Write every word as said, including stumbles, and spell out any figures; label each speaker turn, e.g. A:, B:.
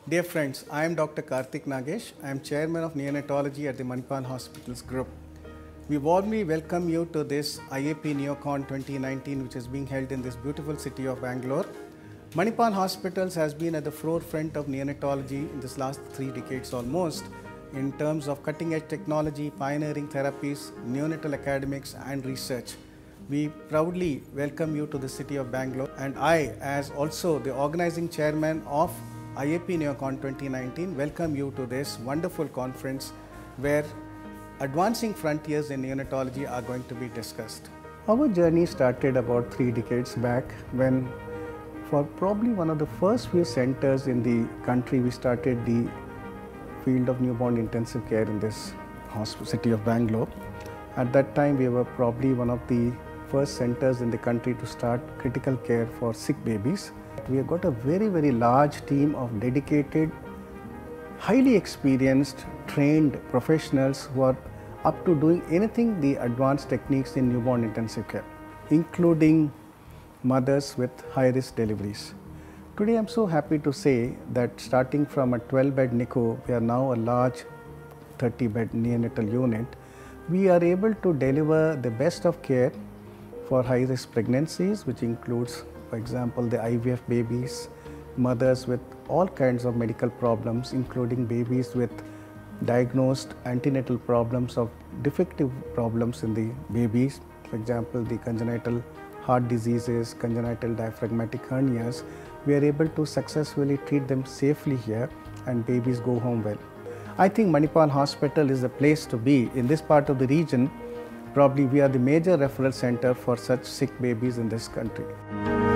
A: Dear friends, I am Doctor Karthik Nagesh. I am Chairman of Neonatology at the Manipal Hospitals Group. We warmly welcome you to this I A P NeoCon twenty nineteen, which is being held in this beautiful city of Bangalore. Manipal Hospitals has been at the forefront of neonatology in this last three decades almost, in terms of cutting-edge technology, pioneering therapies, neonatal academics and research. We proudly welcome you to the city of Bangalore, and I, as also the organizing chairman of I A P NeoCon twenty nineteen, welcome you to this wonderful conference where advancing frontiers in neonatology are going to be discussed. Our journey started about three decades back when, for probably one of the first few centers in the country, we started the field of newborn intensive care in this city of Bangalore. At that time, we were probably one of the first centers in the country to start critical care for sick babies. We have got a very, very large team of dedicated, highly experienced, trained professionals who are up to doing anything the advanced techniques in newborn intensive care, including mothers with high-risk deliveries. Today, I'm so happy to say that starting from a twelve bed N I C U, we are now a large thirty bed neonatal unit. We are able to deliver the best of care for high-risk pregnancies, which includes, for example, the I V F babies, mothers with all kinds of medical problems, including babies with diagnosed antenatal problems of defective problems in the babies, for example, the congenital heart diseases, congenital diaphragmatic hernias. We are able to successfully treat them safely here and babies go home well. I think Manipal Hospital is the place to be in this part of the region. Probably we are the major referral center for such sick babies in this country.